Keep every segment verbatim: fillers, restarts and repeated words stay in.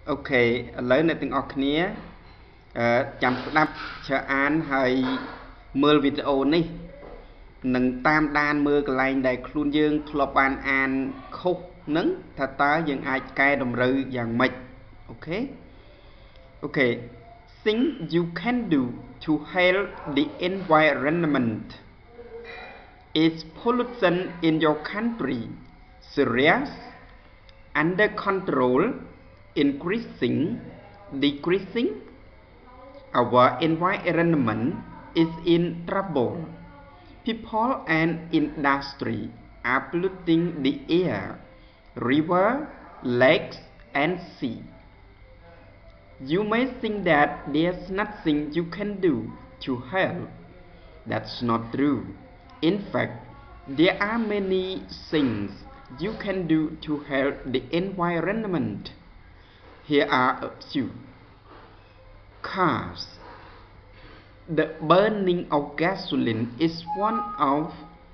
Ok, lấy này tiếng ọc nia chăm đắp cho án hay mơ video này nâng tam đan mơ cái lành đầy khuôn dương klop an an khúc nâng thật ta dương ai cài đồng rư dạng mạch. Ok. Ok. Things you can do to help the environment. Is pollution in your country serious? Under control? Increasing? Decreasing? Our environment is in trouble. People and industry are polluting the air, river, lakes, and sea. You may think that there's nothing you can do to help. That's not true. In fact, there are many things you can do to help the environment. Here are a few. Cars. The burning of gasoline is one of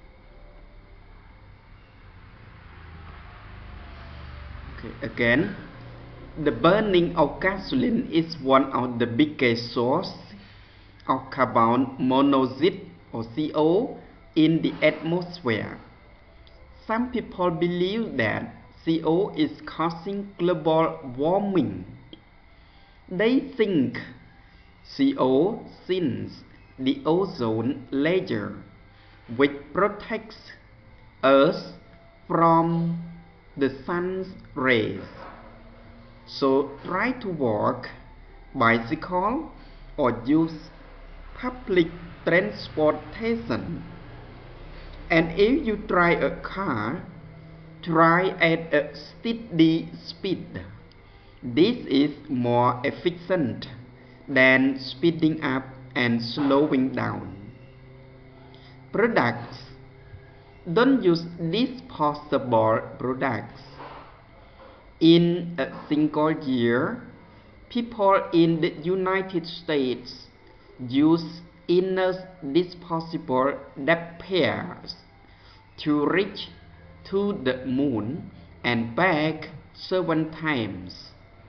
okay, again the burning of gasoline is one of the biggest sources of carbon monoxide or C O in the atmosphere. Some people believe that C O is causing global warming. They think C O thins the ozone layer, which protects us from the sun's rays. So try to walk, bicycle, or use public transportation. And if you try a car, try at a steady speed. This is more efficient than speeding up and slowing down. Products. Don't use disposable products. In a single year, people in the United States use enough disposable diapers to reach to the moon and back seven times.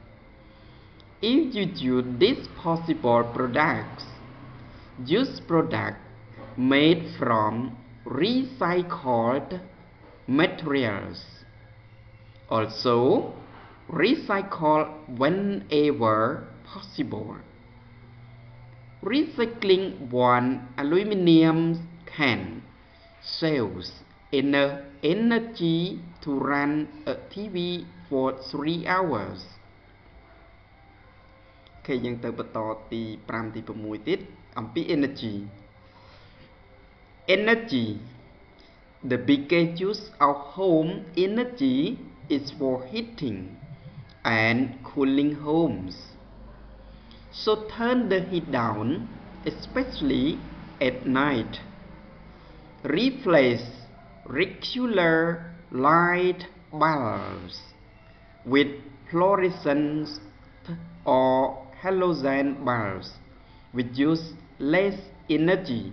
If you use disposable products, use products made from recycled materials. Also, recycle whenever possible. Recycling one aluminum can saves enough energy to run a T V for three hours. គេយើងទៅបន្តទី5ទី6ទៀតអំពី energy energy the biggest use of home energy is for heating and cooling homes. So turn the heat down, especially at night. Replace regular light bulbs with fluorescent or halogen bulbs which use less energy.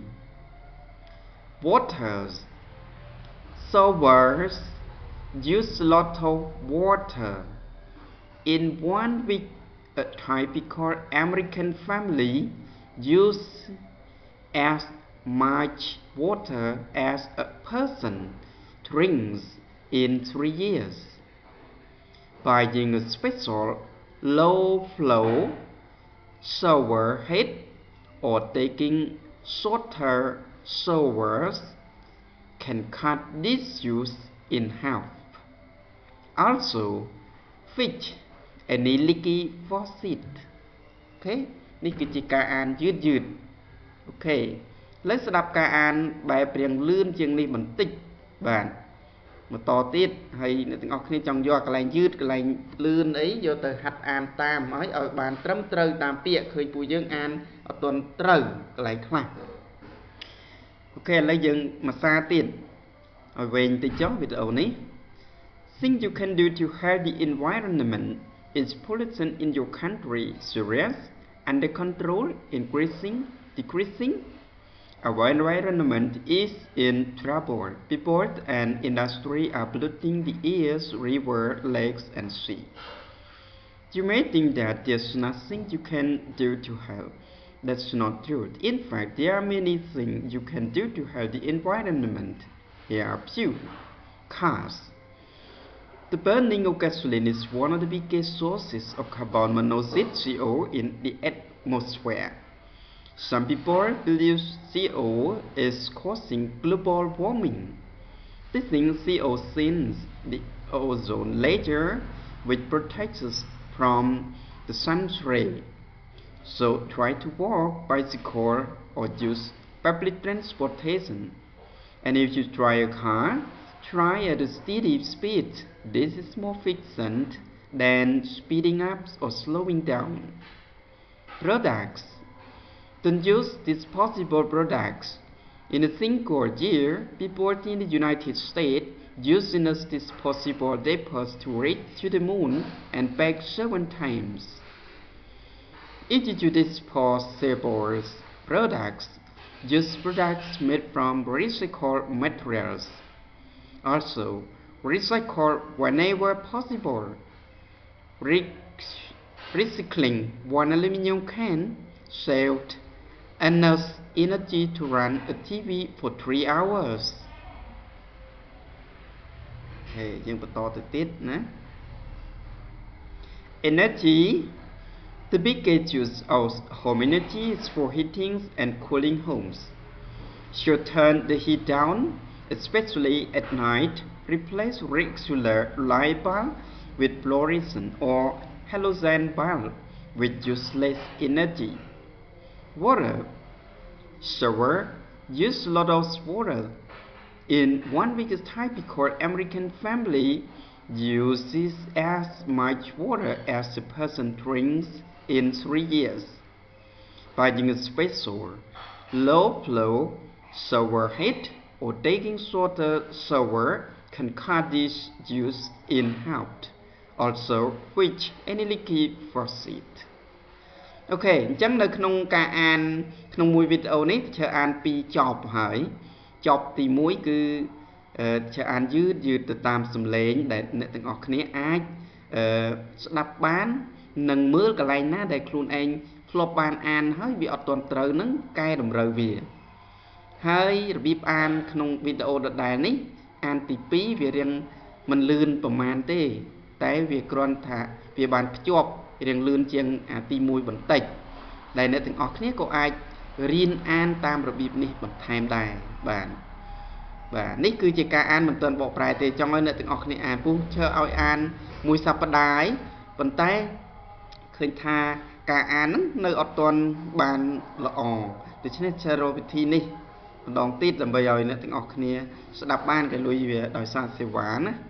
Waters. Showers use a lot of water. In one week, a typical American family uses as much water as a person drinks in three years. By using a special low flow shower head or taking shorter showers can cut this use in half. Also, fix any leaky faucet. Okay, នេះគឺជាការអានយឺតយឺត អូខេ ឥឡូវស្ដាប់ការអានបែបរៀងលឿនជាងនេះបន្តិចបាទបន្តទៀតហើយអ្នកទាំងអស់គ្នាចង់យកកន្លែងយឺតកន្លែងលឿនអីយកទៅហាត់អានតាមហើយឲ្យបានត្រឹមត្រូវតាមពាក្យឃើញពួកយើងអានអត់ទាន់ត្រូវកន្លែងខ្លះអូខេឥឡូវយើងមកសារទៀតឲ្យវែងតិចចុះវីដេអូនេះ Things you can do to help the environment. Is pollution in your country serious? Under control? Increasing? Decreasing? Our environment is in trouble. People and industry are polluting the air, river, lakes, and sea. You may think that there's nothing you can do to help. That's not true. In fact, there are many things you can do to help the environment. Here are a few. Cars. The burning of gasoline is one of the biggest sources of carbon monoxide C O in the atmosphere. Some people believe C O is causing global warming. They think C O thins the ozone layer, which protects us from the sun's rays. So try to walk, bicycle, or use public transportation. And if you drive a car, try at a steady speed. This is more efficient than speeding up or slowing down. Products. Don't use disposable products. In a single year, people in the United States use enough disposable diapers to reach to the moon and back seven times. If you use disposable products, use products made from recycled materials. Also, recycle whenever possible. Re recycling one aluminum can saved enough energy to run a T V for three hours. Okay,យើងបន្តទៅទៀតណា Energy. The biggest use of home energy is for heating and cooling homes. So turn the heat down, especially at night. Replace regular light bulb with fluorescent or halogen bulb, which use less energy. Water. Shower. Use a lot of water. In one week, a typical American family uses as much water as a person drinks in three years. Buying a special low flow shower head or taking shorter shower can cut this use in half. Also, which energy faucet. អូខេអញ្ចឹងនៅក្នុងការអានក្នុងមួយវីដេអូនេះជើអានពីចប់ហើយចប់ទីមួយគឺជើអានយឺតយឺតទៅតាមសំឡេងដែលអ្នកទាំងអស់គ្នាអាចស្ដាប់បាននិងមើលកន្លែងណាដែលខ្លួនឯងធ្លាប់បានអានហើយវាអត់ទាន់ត្រូវនឹងកែតម្រូវវាហើយរបៀបអានក្នុងវីដេអូដដែលនេះអានទីពីរវារៀងមិនលឿនប្រមាណទេតែវាគ្រាន់ថាវាបានភ្ជាប់រៀងលឿនជាងអាទីមួយបន្តិចដែលអ្នកទាំងអស់គ្នាក៏អាចរៀនអានតាមរបៀបនេះបន្ថែមដែរបាទបាទនេះគឺជាការអានមិនទាន់បកប្រែទេចង់ឲ្យអ្នកទាំងអស់គ្នាអានពុះឈើឲ្យអានមួយសប្តាហ៍ប៉ុន្តែឃើញថាការអានហ្នឹងនៅអត់ទាន់បានល្អដូច្នេះចារវិធីនេះម្ដងទៀតដើម្បីឲ្យអ្នកទាំងអស់គ្នាស្ដាប់បានក៏លុយវាដោយសារសេវាណា